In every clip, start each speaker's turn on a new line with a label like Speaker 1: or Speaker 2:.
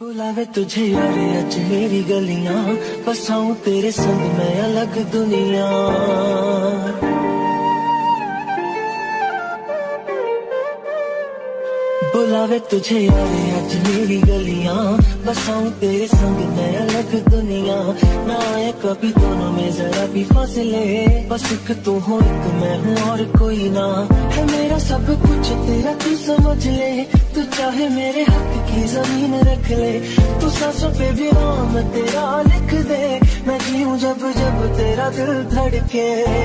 Speaker 1: बुलावे तुझे यारे अज मेरी गलियां, बसाऊं तेरे संग मैं अलग दुनिया। बुलावे तुझे यारे अज मेरी गलियां, बसाऊं तेरे संग मैं अलग दुनिया। ना आए कभी दोनों में जरा भी फासले, बस एक तू हो एक मैं हूँ और कोई ना। है मेरा सब कुछ तेरा तू समझ ले, तू चाहे मेरे हक की जमीन रख ले। तू सांसों पे भी नाम तेरा लिख दे, मैं जीऊं जब जब तेरा दिल धड़के।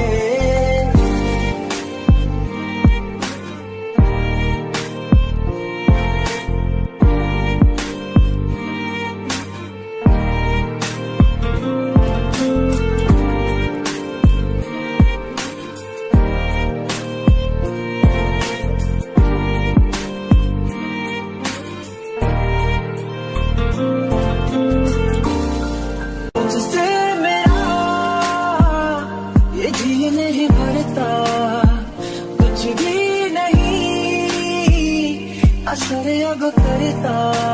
Speaker 1: नहीं भरता कुछ भी नहीं, असर अब करता।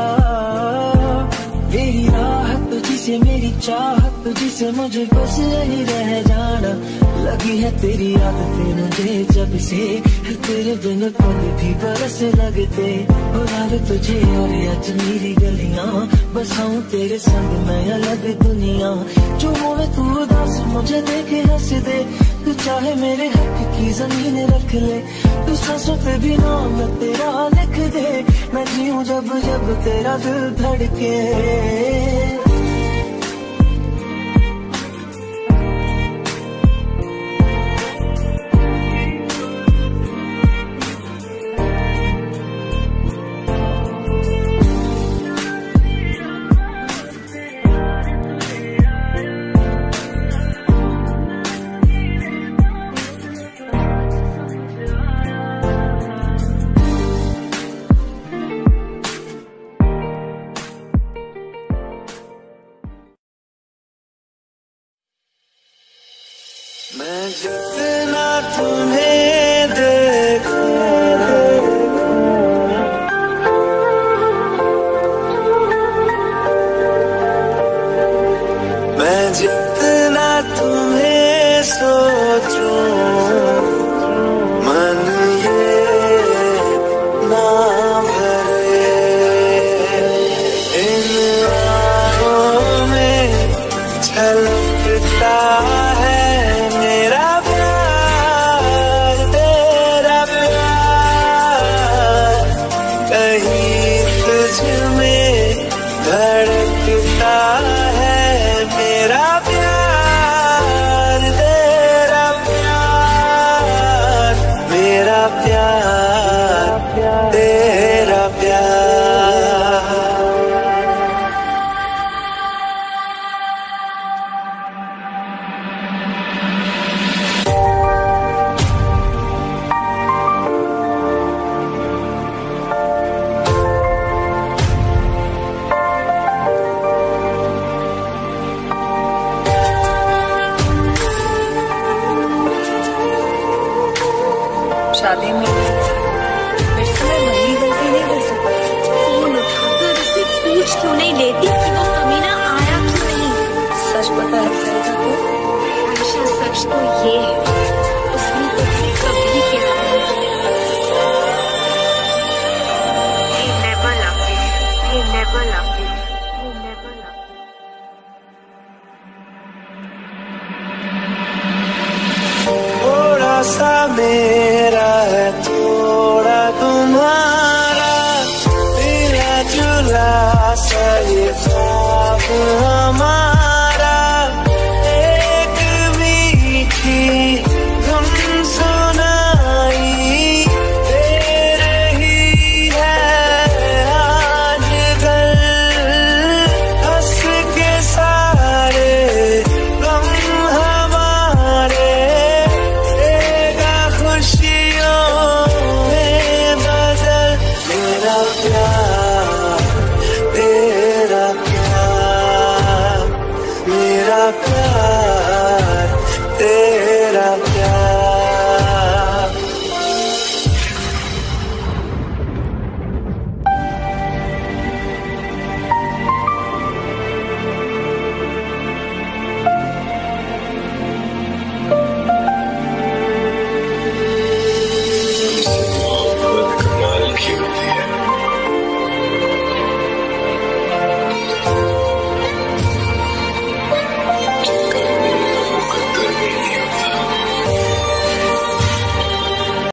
Speaker 1: मेरी राहत तुझसे मेरी चाहत तुझसे, मुझे बस यही रह जाना। लगी है तेरी आदतें मुझे जब से, तेरे बिन पल भी बरस लगते। बुलावे तुझे और आज मेरी गलियां, बसाऊं तेरे संग मैं अलग दुनिया। जो होवे तू उदास मुझे देखे हंस दे, तू चाहे मेरे हक की जमीन रख ले। तू सांसों पे भी नाम तेरा लिख दे, मैं जीऊं जब जब तेरा दिल धड़के। मैं जितना तुम्हें देखूं, मैं जितना तुम्हें सोचूं, मन ये ना भरे। इन आँखों में छलकता है मेरा प्यार, तेरा प्यार। कहीं तुझ में धड़कता है मेरा प्यार, तेरा प्यार। मेरा प्यार तेरा प्यार।
Speaker 2: शादी में मेरे से मैं वही गलती नहीं कर सकती। फोन उठाकर उससे पूछ क्यों नहीं लेती कि वो कमीना आया क्यों नहीं। सच पता है फरीदा को, आयशा सच तो ये है, उसने तुझसे कभी प्यार नहीं किया। He never loved you. He never loved you. He never loved you.
Speaker 1: थोड़ा सा मेरा है थोड़ा तुम्हारा, मिला जुला सा ये ख्वाब हमारा।